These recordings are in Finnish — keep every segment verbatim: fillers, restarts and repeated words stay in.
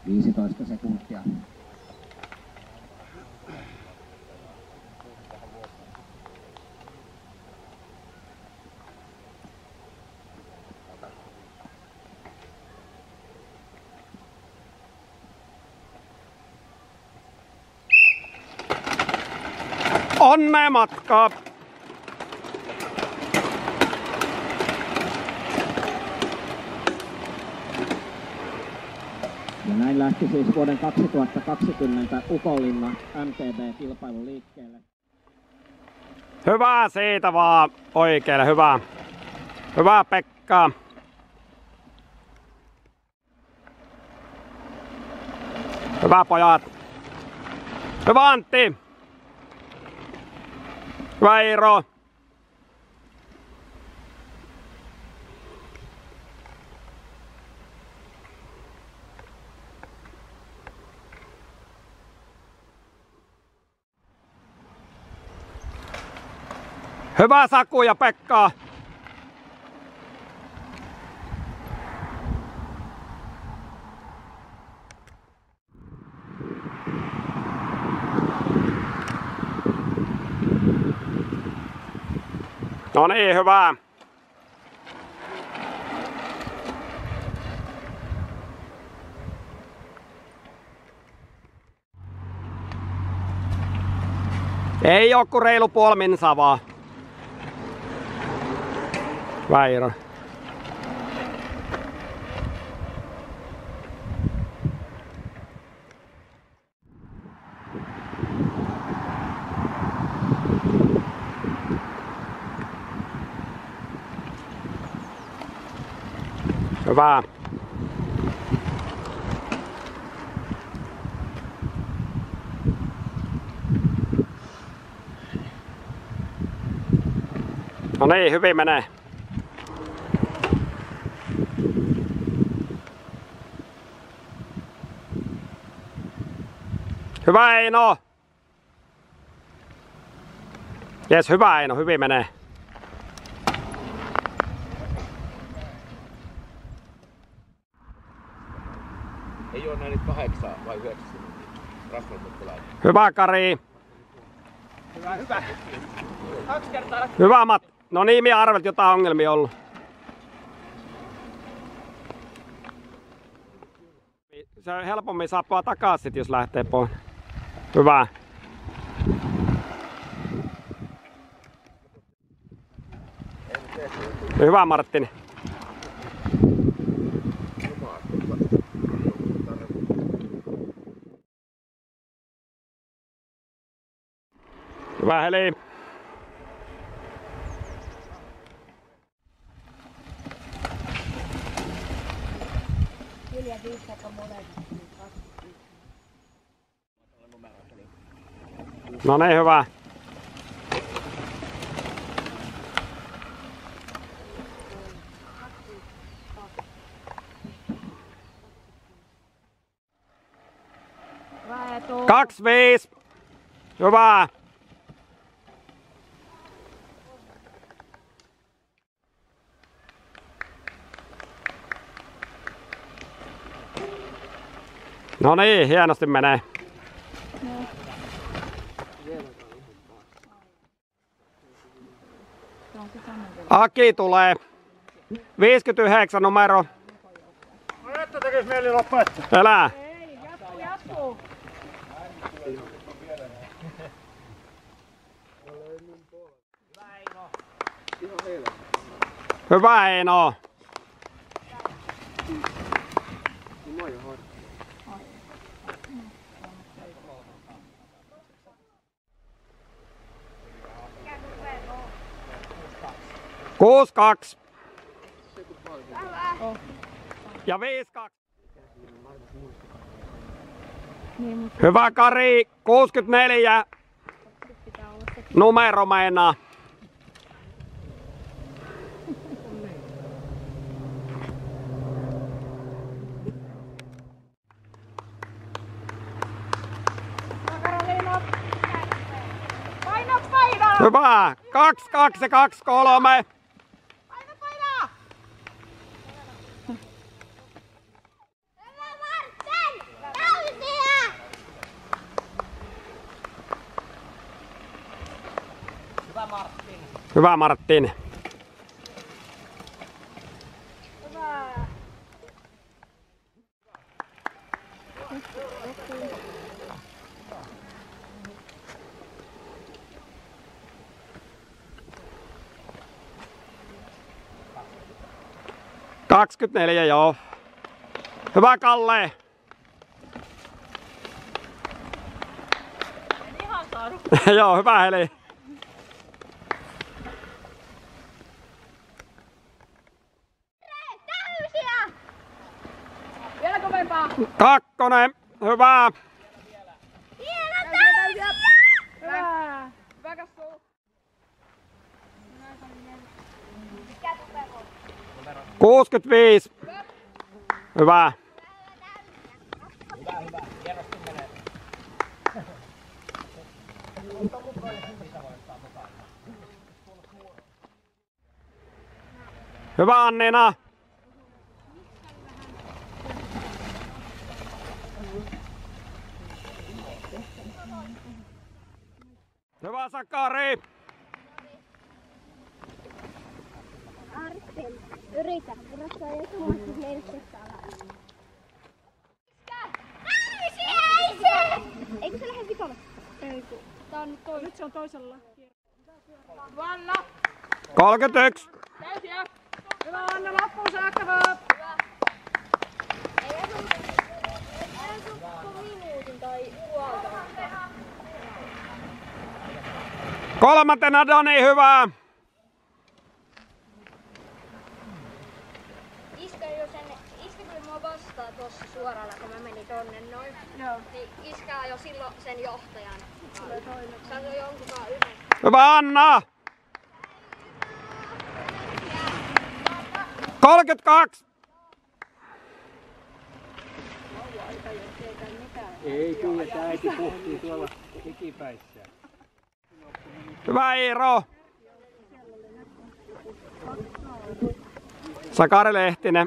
viisitoista sekuntia. Onnea matkaa! Ja näin lähti siis vuoden kaksituhattakaksikymmentä Ukonlinna M T B-kilpailu liikkeelle. Hyvää siitä vaan oikealle, hyvää. Hyvää Pekka. Hyvä pojat. Hyvä Antti. Hyvä Iiro. Hyvä Saku ja Pekka. No niin, hyvä. Ei oo ku reilu puoli minsaa vaan. Väirö. Hyvä. No niin, hyvin menee. Hyvä Eino! Jes, hyvä Eino, hyvin menee. Ei oo näin kahdeksan vai yhdeksän minuuttia. Hyvä Kari! Hyvä, hyvä. Kaksi kertaa. Hyvä Mat. No niin, minä arveltiin jotain ongelmia ollut. Se helpommin saapua takaisin, jos lähtee pois. Hyvä. Hyvä Marttini. Hyvä Heli. No niin, hyvä. Kaksi viisi. Hyvä. No niin, hienosti menee. Aki tulee. viisikymmentäyhdeksän numero. No että tekis mieli lopettaa. Elää. Ei, jatkuu, jatkuu. Hyvä Eino. Kuusi kaksi. Ja viisi kaksi. Hyvä Kari, kuusikymmentäneljä. Numero meinaa. Hyvä. Kaksi, kaksi ja kaksi, kolme. Paina, paina! Hyvä Martin. Hyvä. kaksikymmentäneljä, joo. Hyvä Kalle. En ihan saanut. Joo, hyvä Heli. Täysiä! Vielä kovempaa. Kakkonen. Hyvä. Vielä täysiä! Hyvä. Hyvä kasvu. kuusikymmentäviisi. Hyvä. Hyvä Annina. Hyvä Sakari. Arsen, yritä. Rassaa ja tuomassa merkistä alas. Ei se! Eikö se lähde vitolle? Ei kun. Tää on nyt toinen. Nyt se on toisella. Vanna. kolmekymmentäyksi. Täysiä. Hyvä Anna, loppuun saakka vaan. Ei asu, ei asu kuin minuutin tai puolta. Kolmantena Dani, hyvä. Iskä jo sen, iskä tuli mua vastaan tossa suoralla, kun mä menin tonne noin. Joo. Niin iskä ajoi silloin sen johtajan. Se on jonkun kanssa yhdessä. Hyvä Anna. kolmekymmentäkaksi. Ei kyllä, tää äiti puhtii tuolla ikipäissä. Hyvä Iiro. Sakari Lehtinen.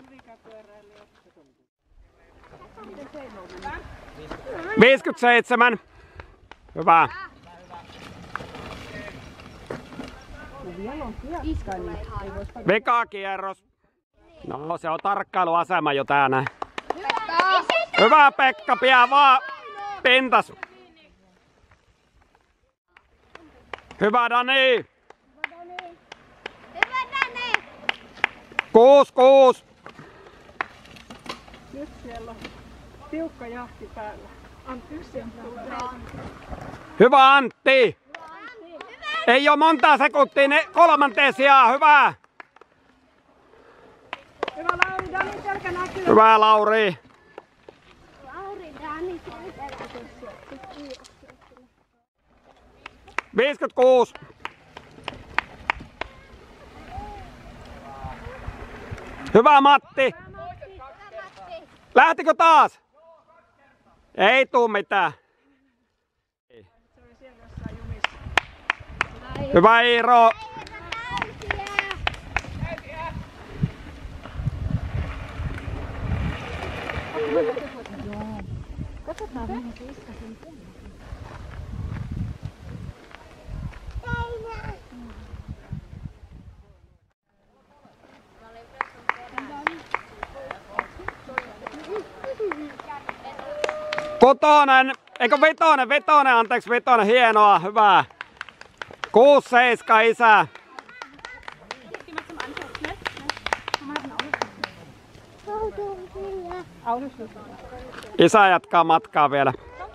viisikymmentäseitsemän. Hyvä. Vika kierros. No se on tarkkailuasema jo tää näin. Hyvä Pekka, pian vaan pintas. Hyvä Dani. Hyvä Dani! Kuus, kuus. Nyt siellä on tiukka jahti päällä. Antti yksin tulee. Hyvä Antti. Ei oo monta sekuntia, ne kolmanteen sijaan. Hyvä. Hyvä Lauri, Dani selkä näkyy. Hyvä Lauri. Lauri, Dani, selkä. viisikymmentäkuusi. Hyvä Matti. Lähtikö taas? Ei tuu mitään. Hyvä Iiro. Kutonen, eikö vitonen, vitonen, anteeksi vitonen, hienoa, hyvä. Kuusi, seiska, isä. Isä jatkaa matkaa vielä.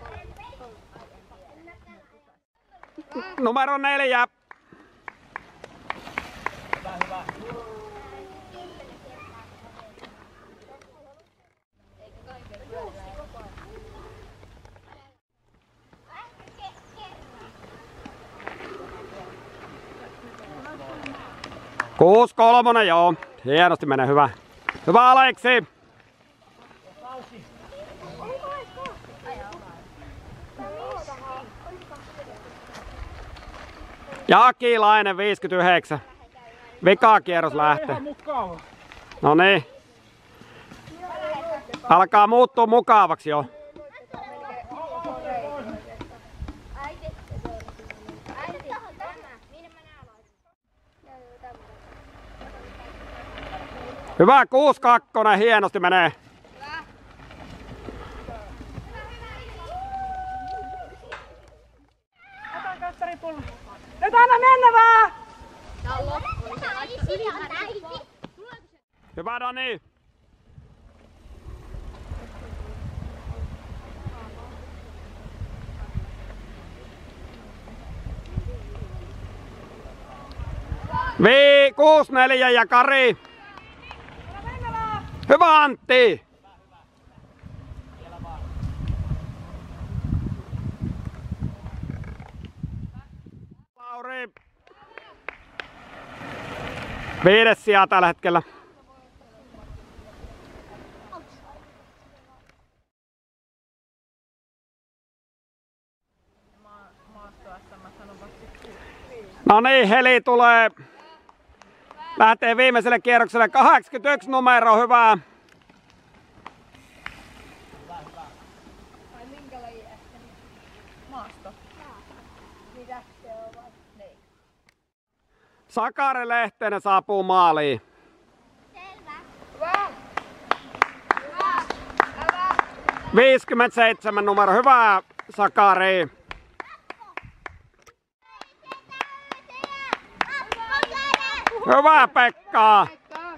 Numero neljä. Kuusi kolmonen, joo. Hienosti menee, hyvä. Hyvä Aleksi. Jakilainen viisikymmentäyhdeksän. Vikakierros lähtee. No niin. Alkaa muuttua mukavaksi jo. Äiti, äiti, tämä, minne mä nää laitan? Hyvä, kuusi kakkonen, hienosti menee. Otan kastaripullo. Nyt anna mennä vaan! Hyvä, Dani. Vii, kuusi neljä ja Kari. Hyvä, Antti. Lauri. Viides sija tällä hetkellä. No niin, Heli tulee. Lähtee viimeiselle kierrokselle. kahdeksankymmentäyksi numero, hyvä. Sakari Lehtinen saapuu maaliin. Selvä. viisikymmentäseitsemän numero, hyvä Sakari. Hyvä Pekka.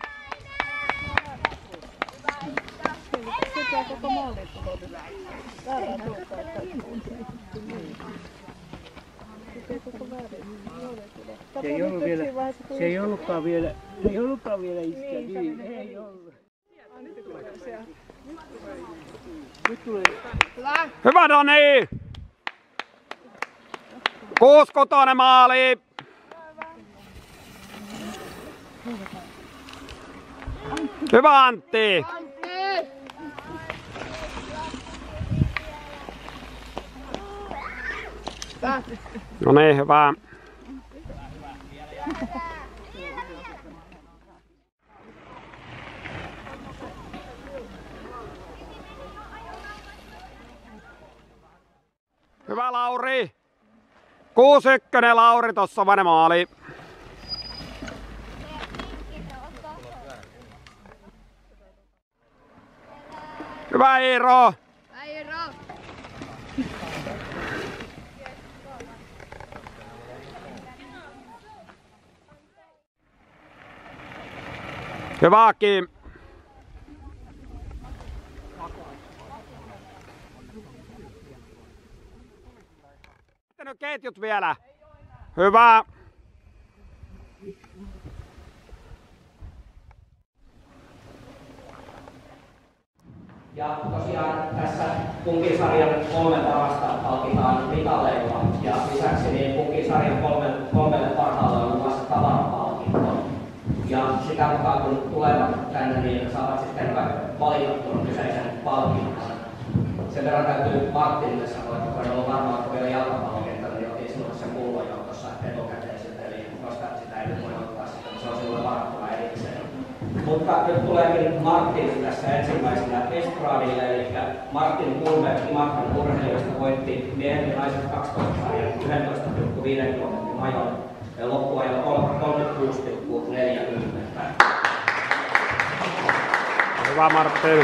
Se ei ollut vielä, se ei ollutkaan vielä, se ei ollutkaan vielä iskeä, niin, ei ollut. Nyt tulee. Hyvä Doni. Kuusi kotonen maali. Hyvä Antti. No niin, hyvä. Hyvä Lauri. kuusi yksi Lauri, tossa vain maali. Hyvä Iiro. Hyvä Kim. Nyt ketjut vielä. Hyvä. Ja tosiaan tässä punkisarjan kolme parasta palkitaan mitaleilla ja lisäksi niin punkisarjan kolme, kolmelle parhaalle on luvassa tavarapalkinto. Ja sitä mukaan kun tulevat tänne, niin saavat sitten valita tuon kyseisen palkinnon. Sen verran täytyy Martinille sanoa, että kun on ollut varmaan, että vielä jalkapallokentällä, niin otin sinulle sen pullon jo tuossa etukäteen sitten, eli koska sitä ei nyt voi ottaa sitten, se on sinulle varattuna erikseen. Mutta nyt tuleekin Martin tässä ensimmäisenä estraadille, eli Martin Kulberg Imatran urheilijoista voitti miehen ja naiset kaksitoista-sarjan yksitoista pilkku viisi kilometrin ajon ja loppuajalla kolmekymmentäkuusi pilkku neljäkymmentä. Hyvä Martin.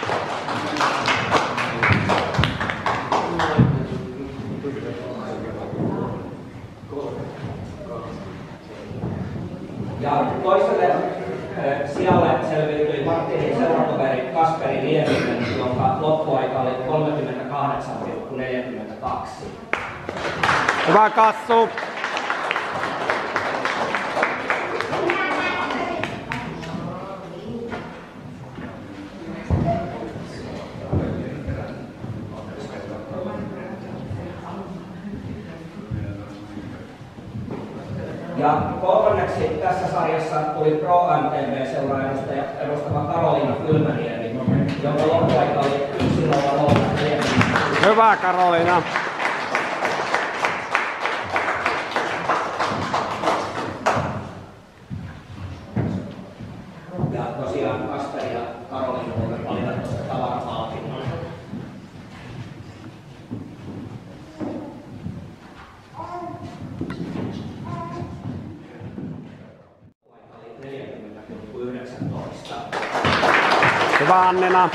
Ja toiselle sijalle selviytyi Martinin seuratoveri Kasperi Nieminen, jonka loppuaika oli kolmekymmentäkahdeksan pilkku neljäkymmentäkaksi. Hyvä Kassu. Ja kolmanneksi tässä sarjassa tuli Pro M T V-seuraa edustava Karoliina Kylmäniemi, jonka loppuaika oli yksi nolla nolla neljä. Hyvä Karoliina. Ja tosiaan Kasperi ja Karoliina voivat valita tuosta tavarapalkinnon. neljäkymmentä pilkku yhdeksäntoista. Hyvä Annina.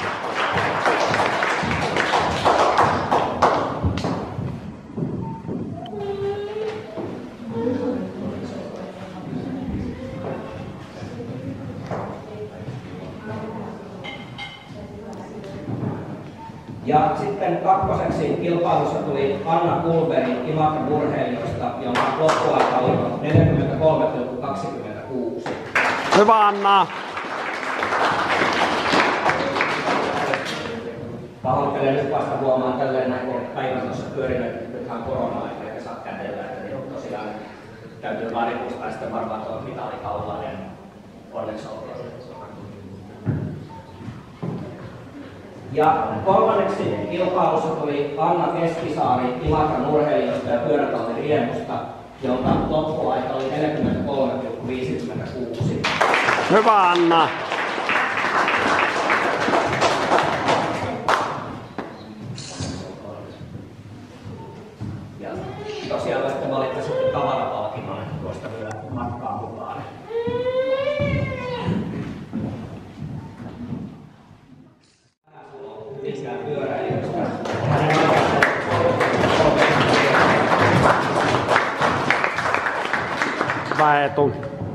Ja sitten kakkoseksi kilpailussa tuli Anna Kulberi Imatran urheilijoista, jonka loppuaika oli neljäkymmentäkolme pilkku kaksikymmentäkuusi. Hyvä Anna. Pahoittelen nyt vasta huomaan tälleen näin, kun päivän tuossa pyörinyt, nythän korona-aika eikä saa kätellä, että niin tosiaan täytyy varikusta ja sitten varmaan tuo mitaalikaudella, niin onneksi olkoon. Ja kolmanneksi kilpailussa tuli Anna Keskisaari Imatran urheilijoista ja pyörätallin Riemusta, jonka loppuaika oli neljäkymmentäkolme pilkku viisikymmentäkuusi. Hyvä Anna. Ja tosiaan voitte valita sitten tavarapalkinnon tuosta vielä matkaa mukaan. Pitkään pyöräilijöistä. Hyvä Eetu.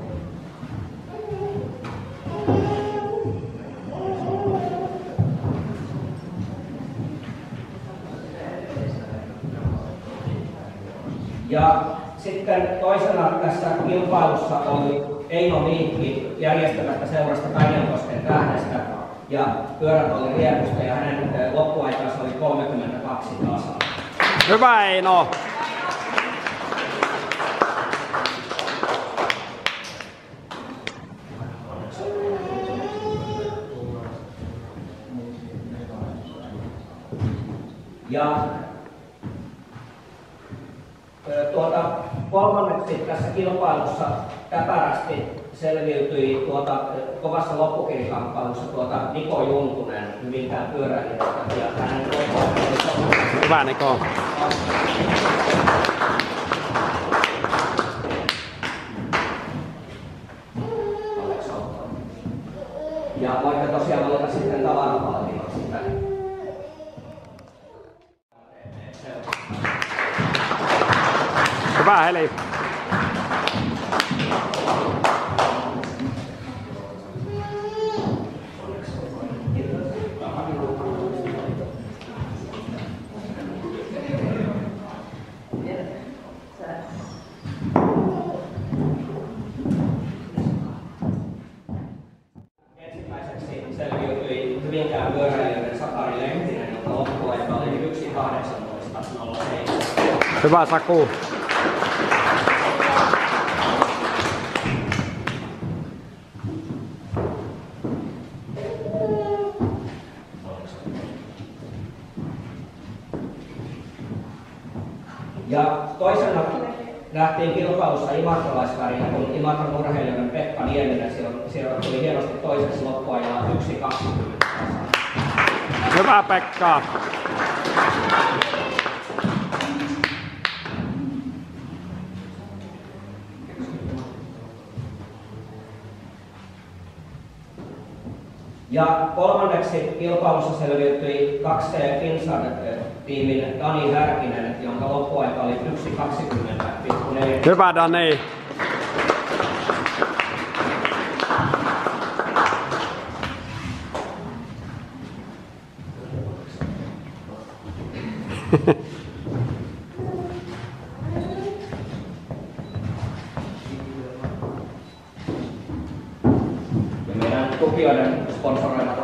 Ja sitten toisena tässä kilpailussa oli Eino Miikki järjestämästä seurasta Päijänkosken Tähdestä ja pyörätallin Riemusta, ja hänen loppuaikansa oli kolmekymmentäkaksi tasaa. Hyvä Eino. Ja tuota, kolmanneksi tässä kilpailussa täpärästi selviytyi tuota, kovassa loppukirikamppailussa tuota Niko Juntunen Hyvinkään pyöräilijästä, ja hänen Hyvä Niko. Ja voitte tosiaan valita sitten tavarapalkinnon sitä. Hyvä Heli. Ensimmäiseksi selviytyi Hyvinkään pyöräilijöiden Sakari Lehtinen, jonka loppuaika oli yksi kahdeksantoista nolla seitsemän. Hyvä Saku. Ja toisena nähtiin kilpailussa imatralaisvärinä, kun Imatran urheilijoiden Pekka Nieminen siellä tuli hienosti toiseksi loppuajalla yksi kaksikymmentä. Hyvä Pekka. Ja kolmanneksi kilpailussa selviytyi kaksi Finsard-tiimin Dani Härkinen, jonka loppuaika oli yksi kaksikymmentä pilkku neljä. Hyvä Dani. Ja meidän tukijoiden sponsoroimat